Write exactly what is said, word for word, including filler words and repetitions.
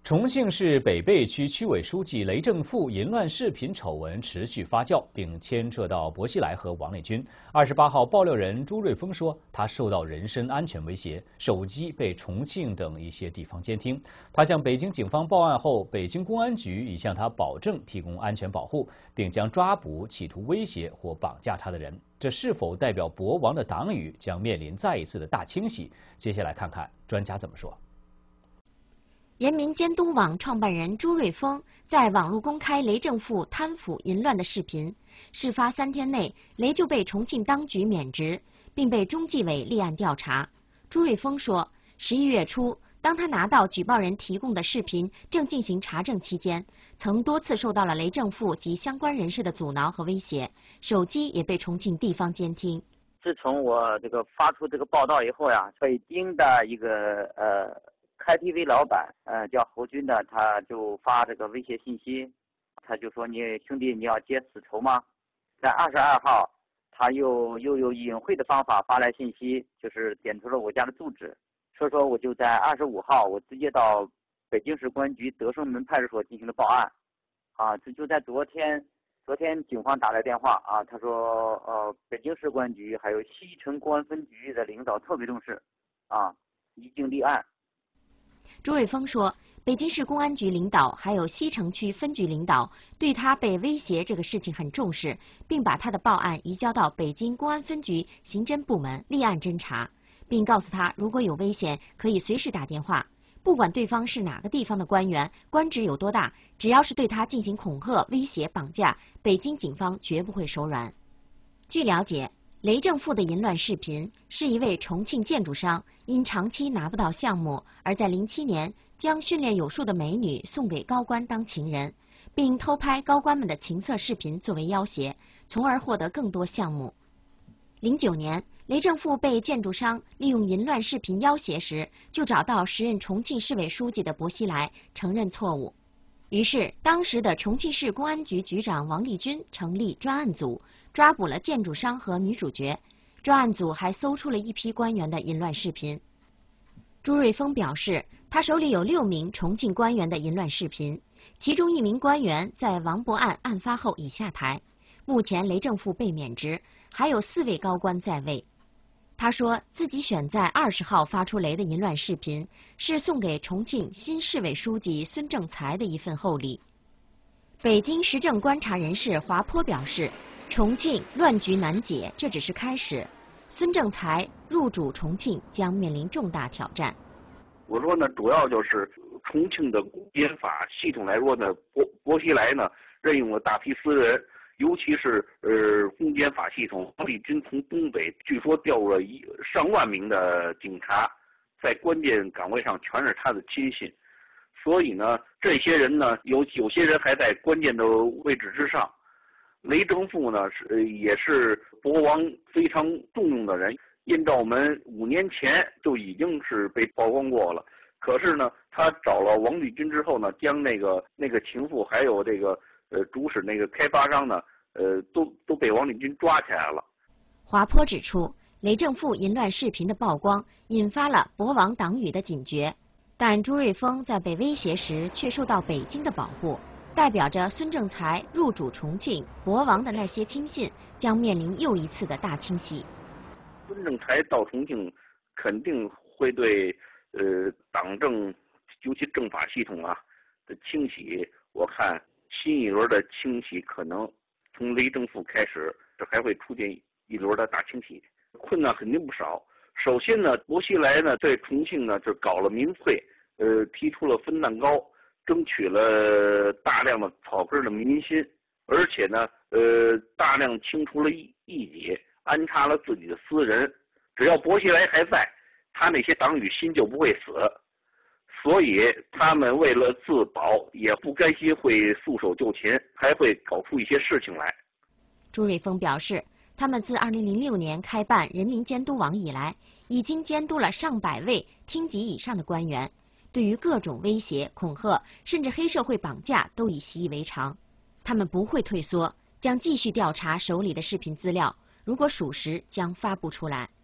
重庆市北碚区区委书记雷正富淫乱视频丑闻持续发酵，并牵扯到薄熙来和王立军。二十八号，爆料人朱瑞峰说，他受到人身安全威胁，手机被重庆等一些地方监听。他向北京警方报案后，北京公安局已向他保证提供安全保护，并将抓捕企图威胁或绑架他的人。这是否代表博王的党羽将面临再一次的大清洗？接下来看看专家怎么说。 人民监督网创办人朱瑞峰在网络公开雷正富贪腐淫乱的视频，事发三天内，雷就被重庆当局免职，并被中纪委立案调查。朱瑞峰说，十一月初，当他拿到举报人提供的视频正进行查证期间，曾多次受到了雷正富及相关人士的阻挠和威胁，手机也被重庆地方监听。 自从我这个发出这个报道以后呀，北京的一个呃。K T V 老板，呃，叫侯军的，他就发这个威胁信息，他就说你兄弟你要结此仇吗？在二十二号，他又又有隐晦的方法发来信息，就是点出了我家的住址，所以说我就在二十五号，我直接到北京市公安局德胜门派出所进行了报案，啊，这就在昨天，昨天警方打来电话啊，他说呃，北京市公安局还有西城公安分局的领导特别重视，啊，已经立案。 朱瑞峰说，北京市公安局领导还有西城区分局领导对他被威胁这个事情很重视，并把他的报案移交到北京公安分局刑侦部门立案侦查，并告诉他如果有危险可以随时打电话，不管对方是哪个地方的官员，官职有多大，只要是对他进行恐吓、威胁、绑架，北京警方绝不会手软。据了解，雷正富的淫乱视频是一位重庆建筑商因长期拿不到项目，而在零七年将训练有素的美女送给高官当情人，并偷拍高官们的情色视频作为要挟，从而获得更多项目。零九年，雷正富被建筑商利用淫乱视频要挟时，就找到时任重庆市委书记的薄熙来承认错误。于是，当时的重庆市公安局局长王立军成立专案组，抓捕了建筑商和女主角。专案组还搜出了一批官员的淫乱视频。朱瑞峰表示，他手里有六名重庆官员的淫乱视频，其中一名官员在王博案案发后已下台，目前雷正富被免职，还有四位高官在位。他说自己选在二十号发出雷的淫乱视频，是送给重庆新市委书记孙政才的一份厚礼。北京时政观察人士华坡表示，重庆乱局难解，这只是开始。孙政才入主重庆将面临重大挑战。 我说呢，主要就是重庆的公检法系统来说呢，薄薄熙来呢任用了大批私人。尤其是呃公检法系统，王立军从东北据说调入了一上万名的警察，在关键岗位上全是他的亲信，所以呢，这些人呢有有些人还在关键的位置之上。雷正富呢是也是博王非常重用的人，按照我们五年前就已经是被曝光过了。可是呢，他找了王立军之后呢，将那个那个情妇还有这个。呃，主使那个开发商呢，呃，都都被王立军抓起来了。 华坡指出，雷正富淫乱视频的曝光引发了博王党羽的警觉，但朱瑞峰在被威胁时却受到北京的保护，代表着孙政才入主重庆，博王的那些亲信将面临又一次的大清洗。 孙政才到重庆，肯定会对呃党政，尤其政法系统啊的清洗，我看。新一轮的清洗可能从雷正富开始，这还会出现一轮的大清洗，困难肯定不少。首先呢，薄熙来呢在重庆呢就搞了民粹，呃，提出了分蛋糕，争取了大量的草根的民心，而且呢，呃，大量清除了异异己，安插了自己的私人。只要薄熙来还在，他那些党羽心就不会死。所以他们为了自保，也不甘心会束手就擒，还会搞出一些事情来。 朱瑞峰表示，他们自二零零六年开办人民监督网以来，已经监督了上百位厅级以上的官员，对于各种威胁、恐吓，甚至黑社会绑架都已习以为常。他们不会退缩，将继续调查手里的视频资料，如果属实，将发布出来。